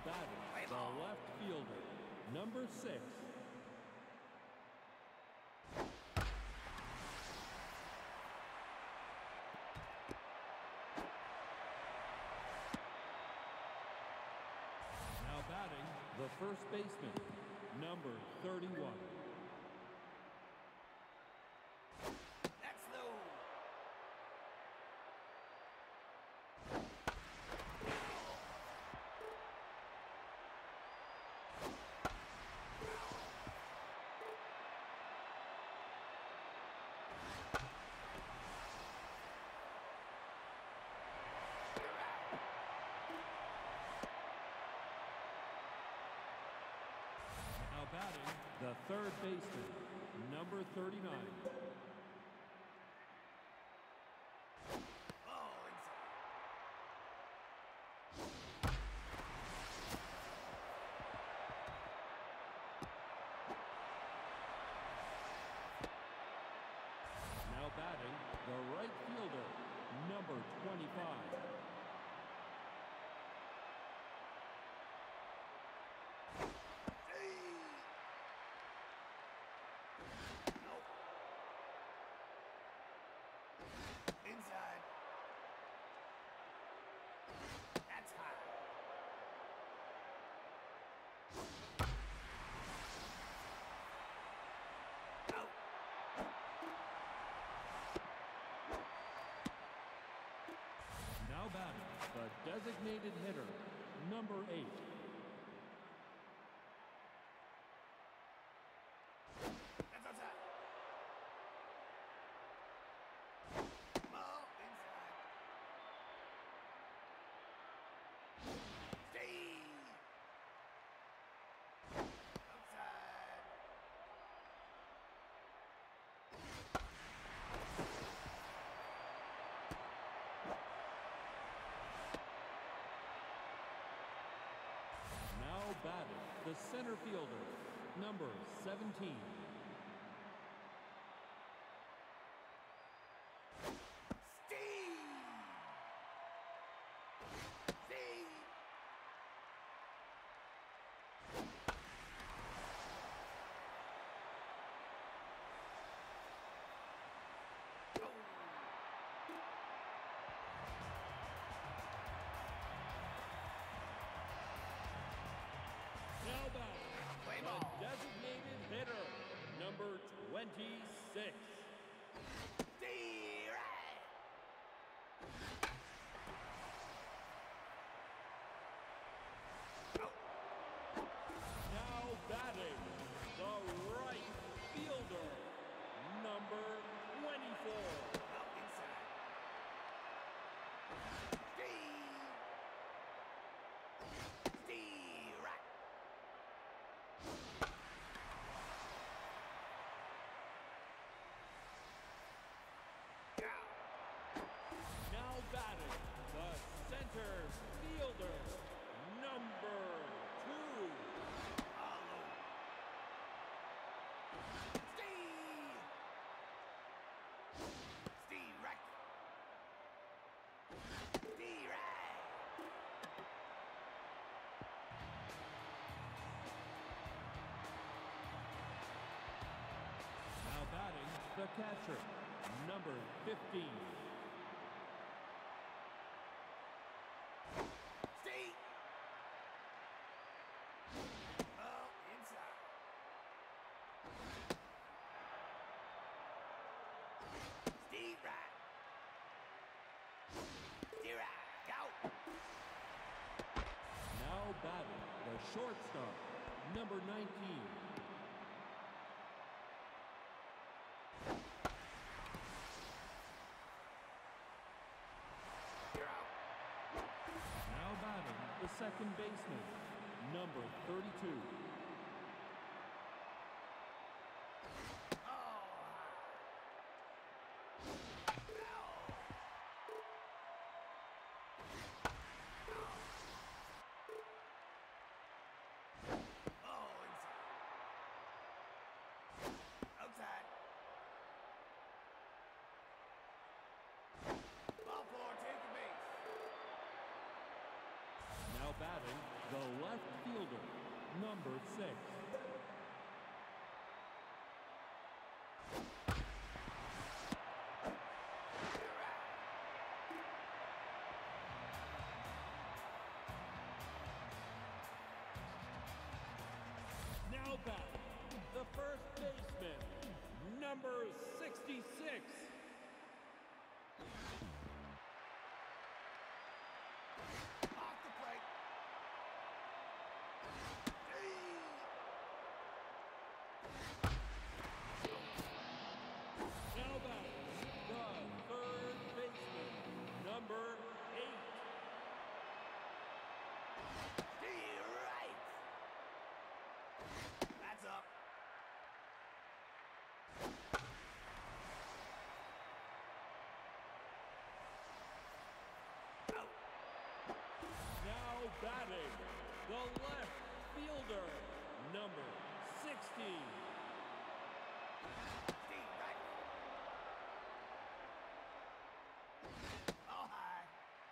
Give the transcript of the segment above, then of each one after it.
batting, the left fielder, number 6. Now batting, the first baseman, number 31. Now batting, the third baseman, number 39. Now batting, the right fielder, number 25. Inside. That's high. Out. Now batting, the designated hitter, number 8. That's outside. Ball inside. Stay. Outside. Now batting, the center fielder, number 17. Now batting, the designated hitter, number 26. Now batting, the right fielder, number 24. Now batting, the center fielder, number 2. Now batting, the catcher, number 15. Now batting, the shortstop, number 19. Now batting, the second baseman, number 32. Outside. Ball four, take the base. Now batting, the left fielder, number 6. Now back, the first baseman, number 66. Off the plate. Now back, the third baseman, number 8. Right. That's up. Out. Now batting, the left fielder, number 16. Right. All high.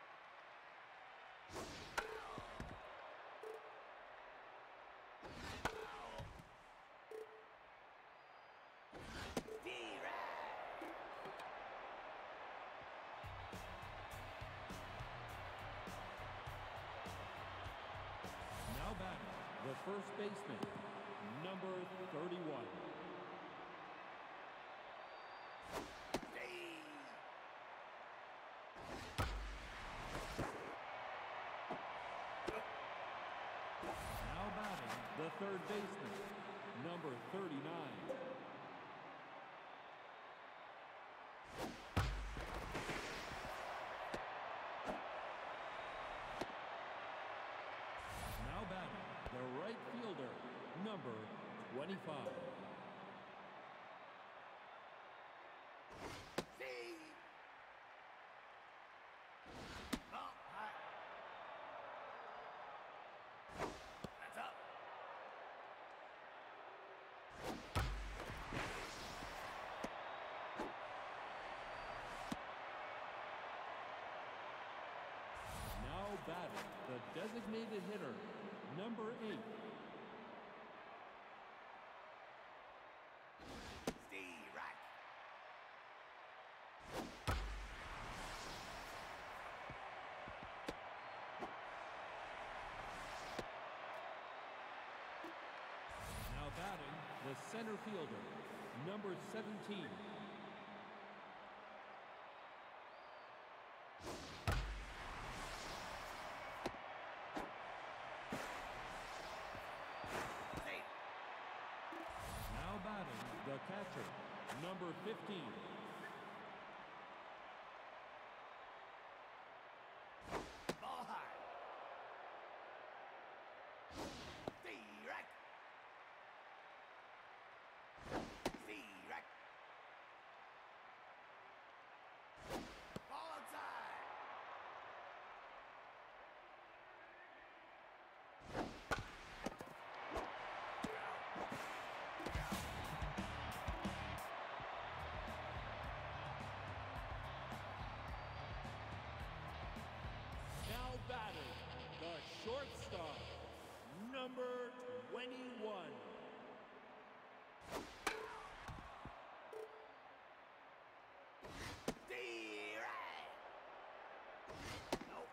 Now batting, the first baseman, number 31. Now batting, the third baseman, number 39. Now batting, the right fielder, number 25. That's up. Now batting, the designated hitter, number 8. Right. Now batting, the center fielder, number 17. Now batting, the catcher, number 15. Ball high. Direct. Direct. Ball outside. Now batting, the shortstop, number 21. Direct. Nope.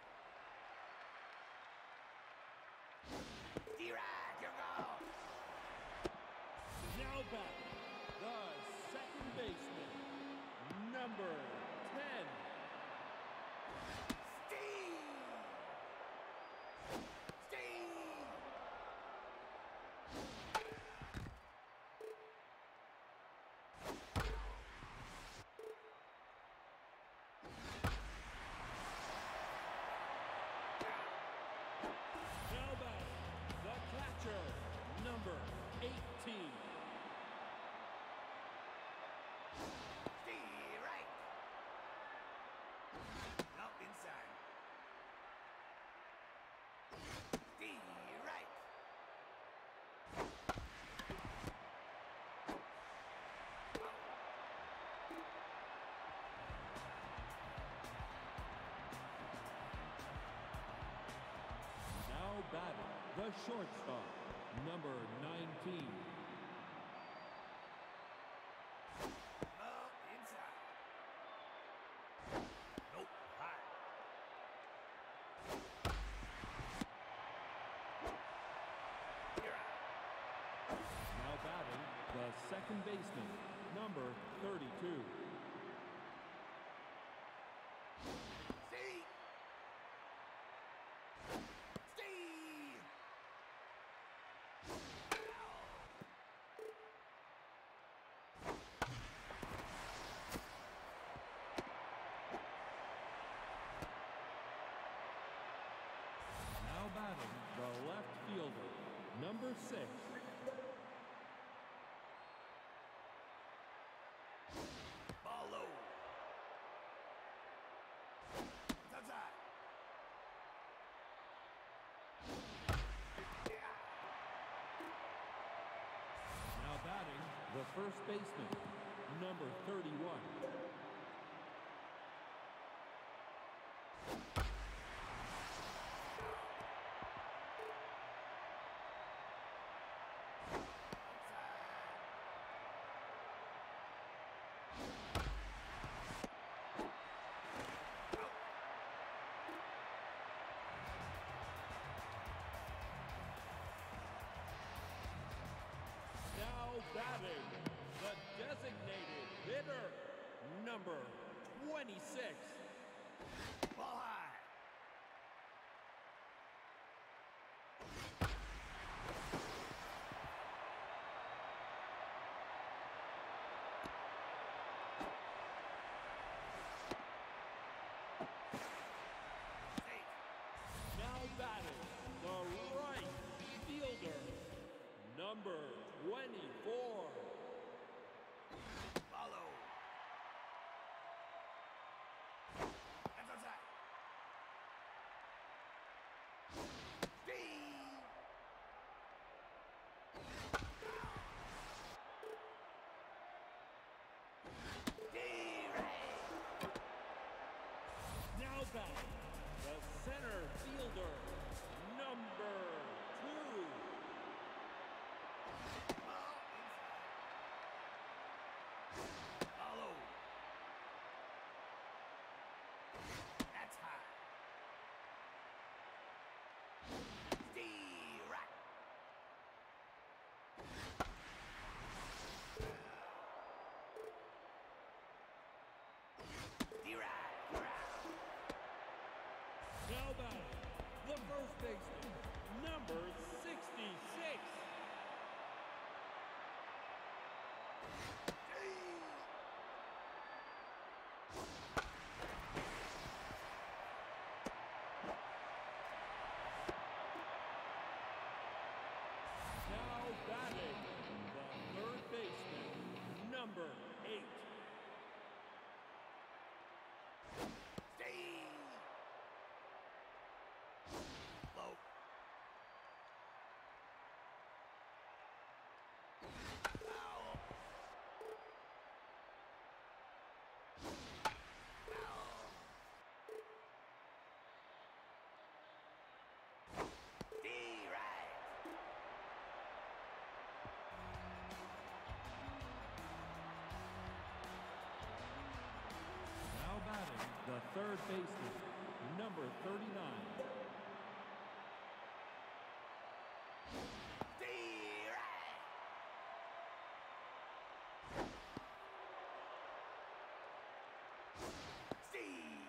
Direct. You're gone. Now batting, the second baseman, number 10. Now batting, the catcher, number 18. Right. The shortstop, number 19. Inside. Nope. High. You're out. Now batting, the second baseman, number 32. Steve. Steve. Now batting, the left fielder, number 6. Ball low. It's outside. Yeah. Now batting, the first baseman, number 31. Now batting, the designated hitter, number 26. Ball high. Safe. Now batting, the right fielder, number 24. Follow. That's outside. Steve. Now batting, the center fielder, number 2. Ball inside. Follow. That's high. Steve. Now batting, the first baseman, number 66. Now batting, the third baseman, number 8. Steve. Low. Foul. Foul. Steve right. Now batting, the third baseman, number 39. Steve right. Steve.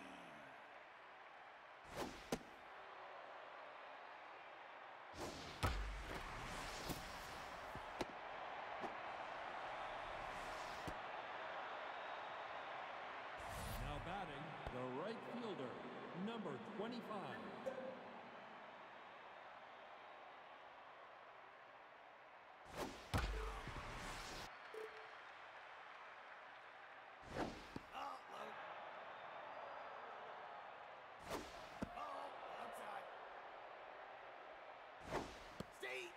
Now batting, the right fielder, number 25. Oh, low. Ball outside. Steve.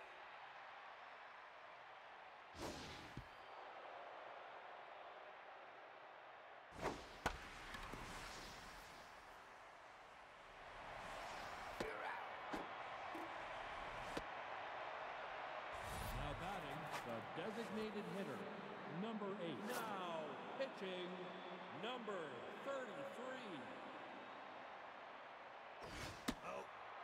designated hitter, number 8. Now pitching, number 33. Oh.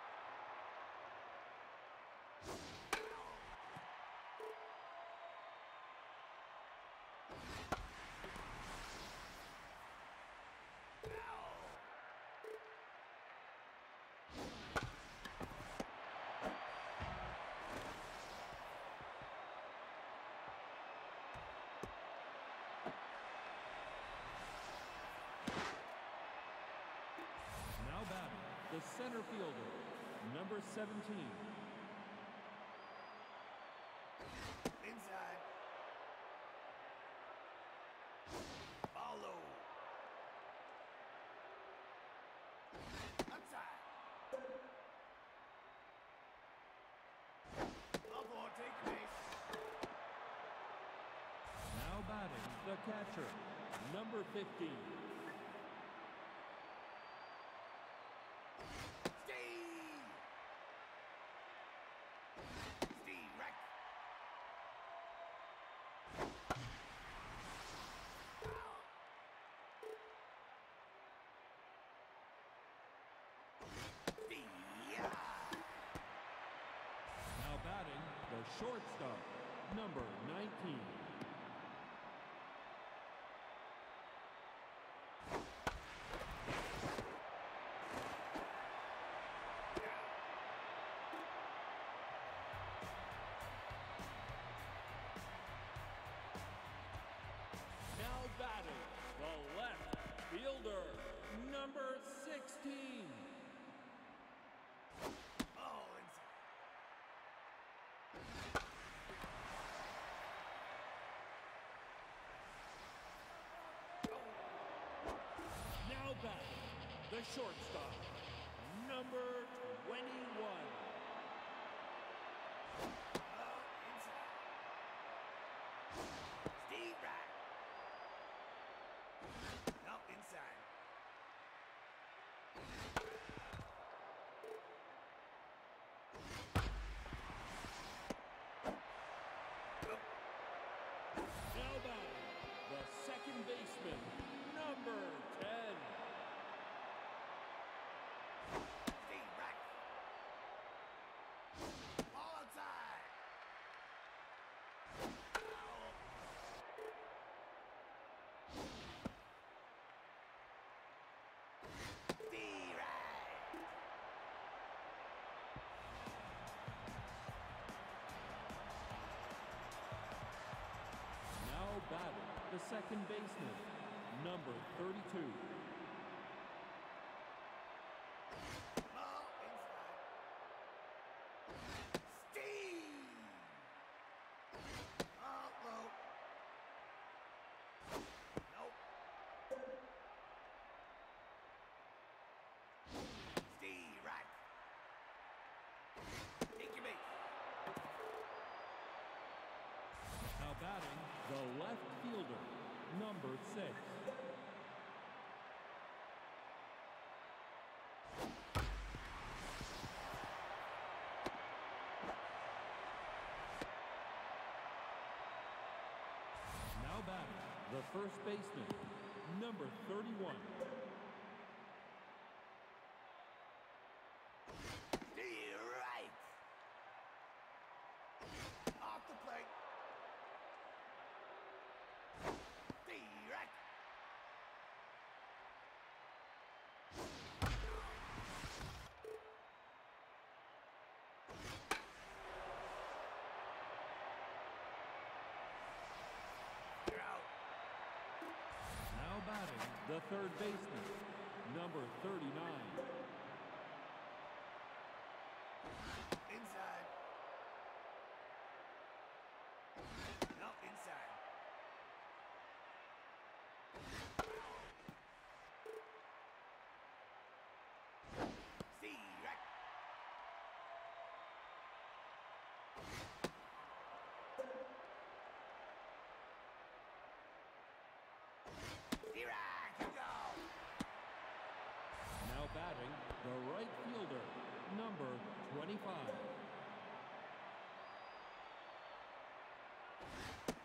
Now batting, the center fielder, number 17. Inside. Follow. Outside. Up or take base. Now batting, the catcher, number 15. Steve. Steve right. Steve. Now batting, the shortstop, number 19. Now batting, the left fielder, number 16. Oh, inside. Now batting, the shortstop, number 21. Oh, inside. Steve right. Up inside. Now batting, the second baseman, number 10. Steve right. Ball outside. Foul. Steve right. Now batting, the second baseman, number 32. Ball inside. Steve. Oh, low. Nope. Steve right. Take your base. Now batting, the left fielder, number 6. Now batting, the first baseman, number 31. Steve right. Off the plate. Steve right. You're out. Now batting, the third baseman, number 39. Inside. No, inside. Steve right. Steve right. You go. Now batting, the right fielder, number 25.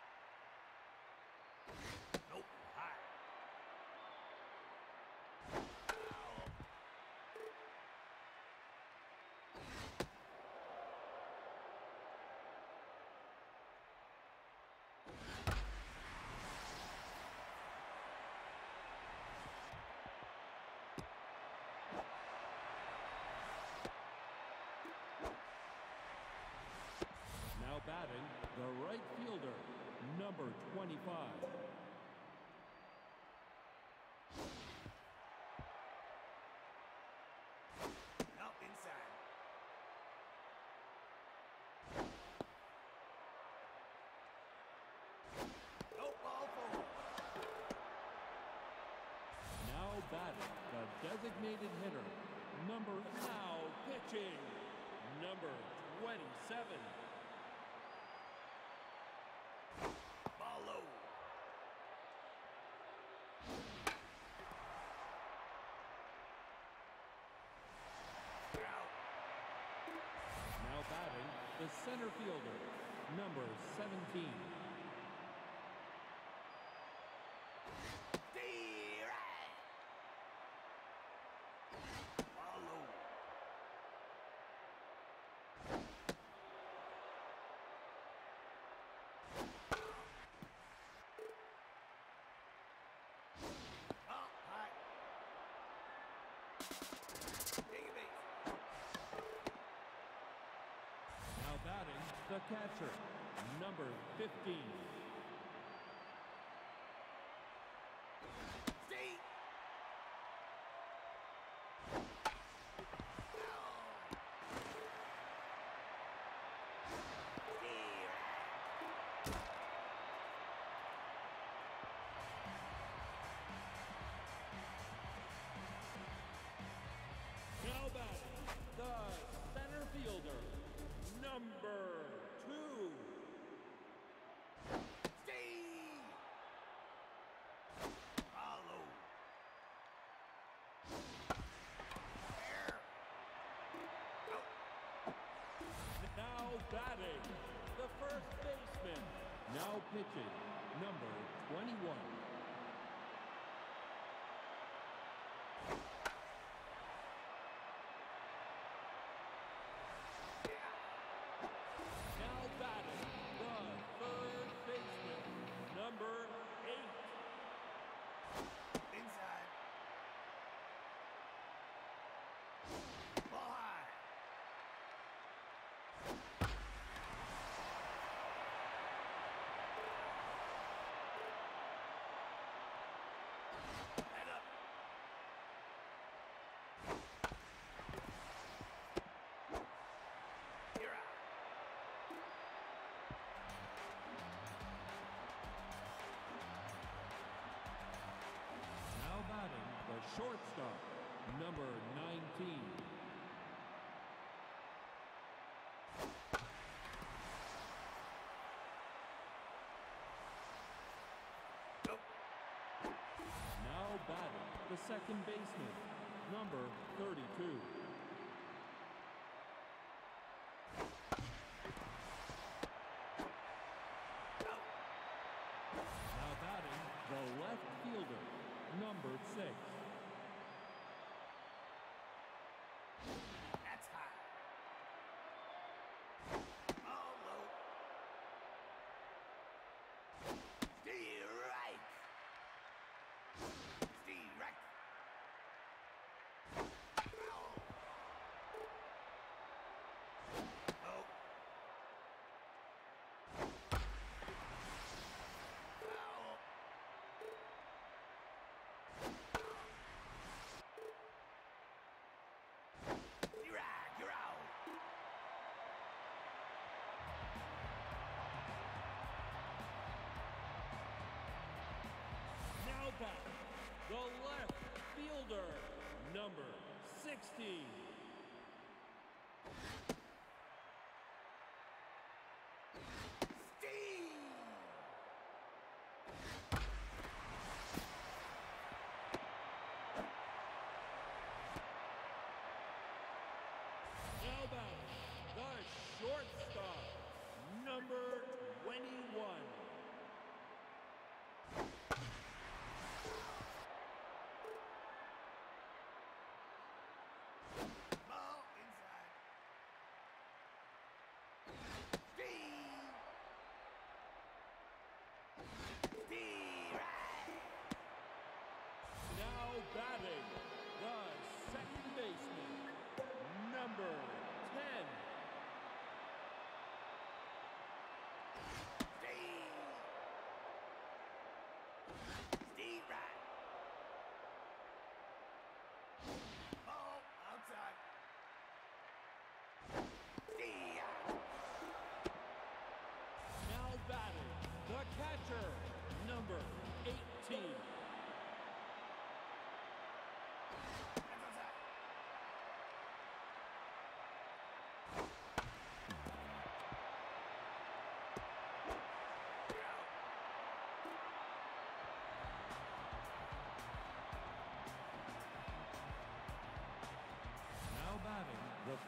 batting, the right fielder, number 25. Up inside. No ball forward. Now batting, the designated hitter, now pitching, number 27. Ball low. You're out. Now batting, the center fielder, number 17. D-right. Ball low. Up high. Take a base. Now batting, the catcher, number 15. Stay. Now batting, the center fielder, number 2. Stay. Follow. There. Out. Now batting, the first baseman. Now pitching, number 21. Now batting, the third baseman, number 8. Inside. Ball high. Head up. You're out. Now batting, the shortstop, number 19. Go. Now batting, the second baseman, number 32. Out. Now batting, the left fielder, number 6. That's high. Ball low. Stay right. Stay right. Foul. Oh. Foul. You're out. You're out. Now batting, the left fielder, number 16. Stay. Now batting, the shortstop, number 21.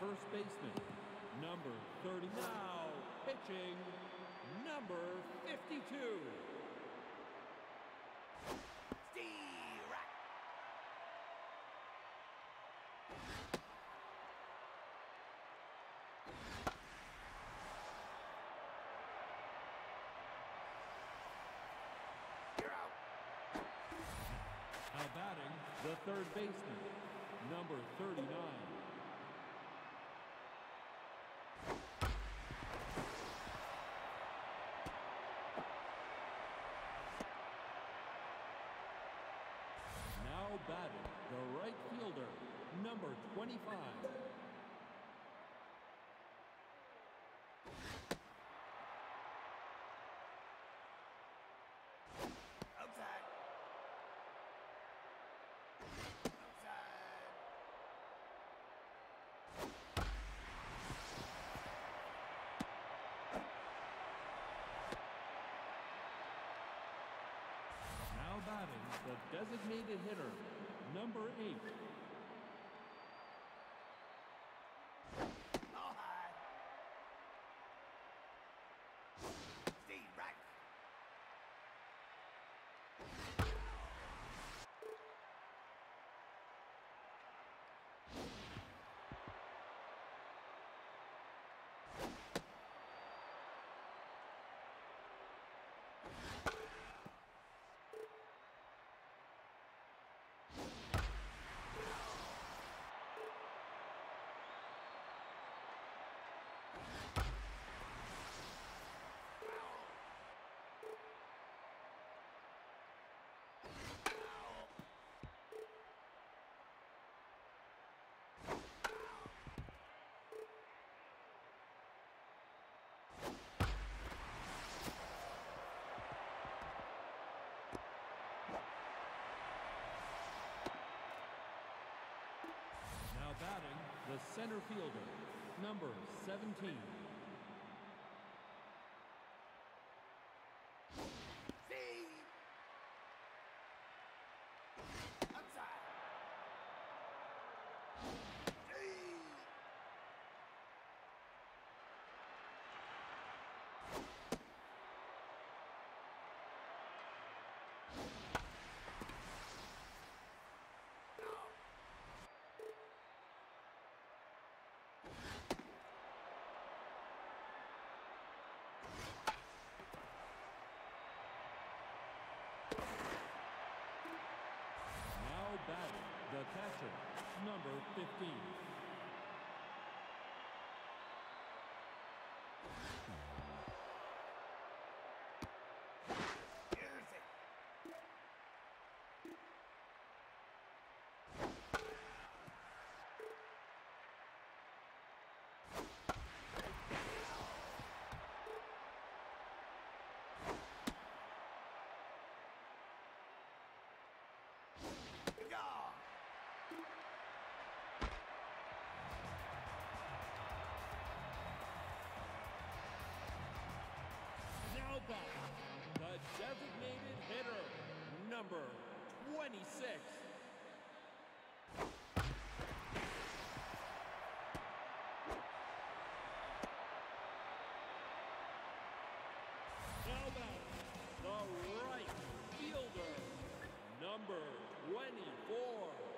first baseman, number 30. Now pitching, number 52. Now batting, the third baseman, number 39. Now batting, the right fielder, number 25. Now batting, the designated hitter, number 8. Now batting, the center fielder, number 17. Now batting, the catcher, number 15. Now batting, the designated hitter, number 26. Now batting, the right fielder, number 24.